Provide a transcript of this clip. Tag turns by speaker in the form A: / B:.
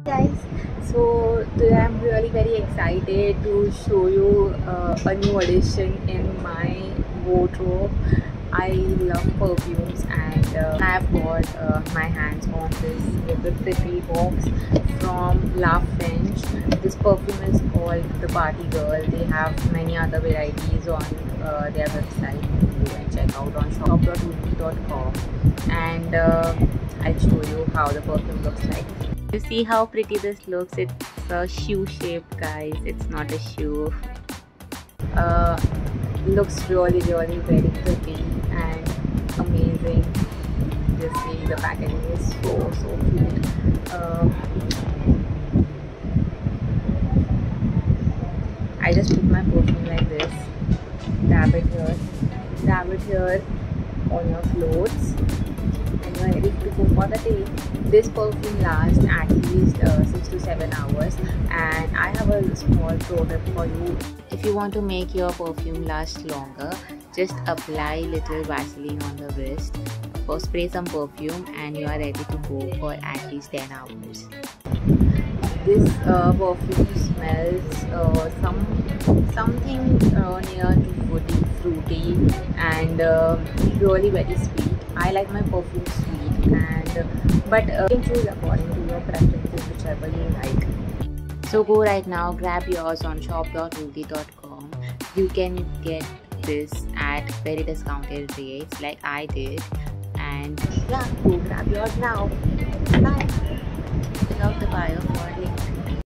A: Guys, so today I'm really very excited to show you a new addition in my wardrobe. I love perfumes and I've got my hands on this little pretty box from La French. This perfume is called the Party Girl. They have many other varieties on their website. You can check out on shop.ruby.com and I'll show you how the perfume looks like. You see how pretty this looks? It's a shoe shape, guys. It's not a shoe. Uh, Looks really very pretty and amazing. You see the packaging is so cute. I just put my perfume like this. Dab it here on your clothes, and you're ready to go for the day. This perfume lasts at least 6 to 7 hours, and I have a small product for you. If you want to make your perfume last longer, just apply little Vaseline on the wrist or spray some perfume and you are ready to go for at least 10 hours. This perfume smells something near to fruity and really very sweet. I like my perfume sweet, and but you can choose according to your preferences, whichever you like. So go right now, grab yours on shop.ruby.com. You can get this at very discounted rates like I did, and yeah, go grab yours now. Bye. Check out the bio for links.